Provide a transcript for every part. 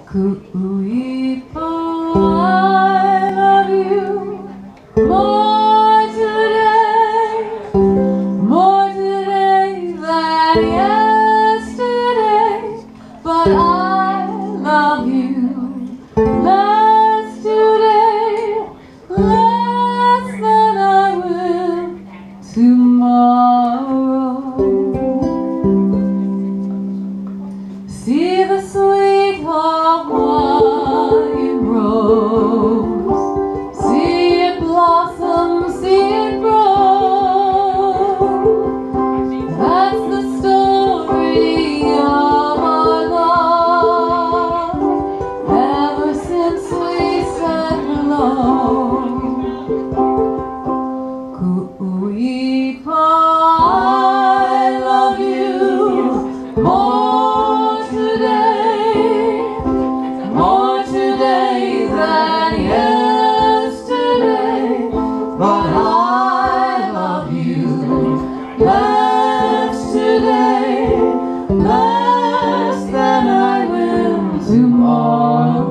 Kuipo, I love you more today than yesterday. But I love you less today, less than I will tomorrow. See the sweet Hawaiian rose, see it blossom, see it grow. That's the story of our love, ever since we said hello. Kuipo, I love you more today than yesterday. But I love you less today, less than I will tomorrow.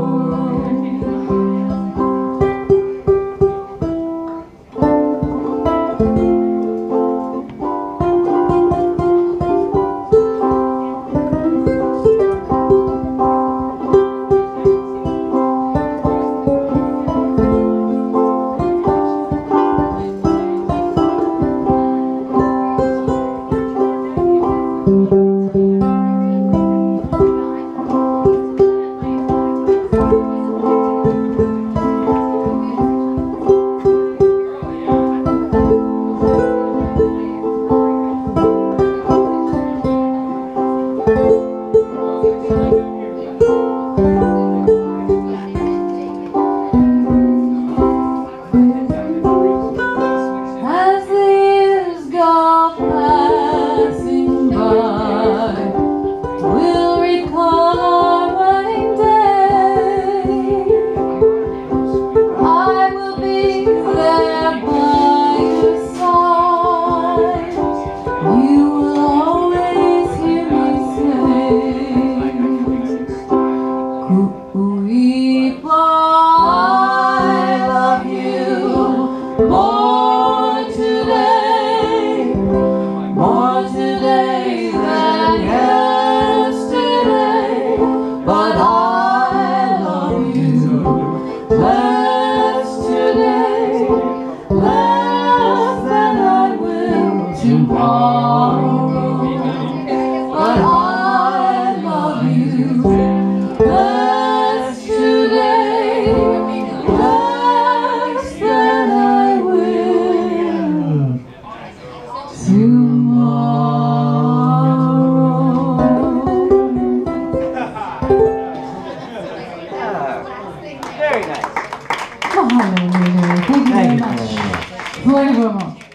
Kuipo, I love you more today than yesterday. But I love you less today, less than I will tomorrow. But I love you less today, less than I will tomorrow. Very nice. Hallelujah. Thank you very much. Thank you very much.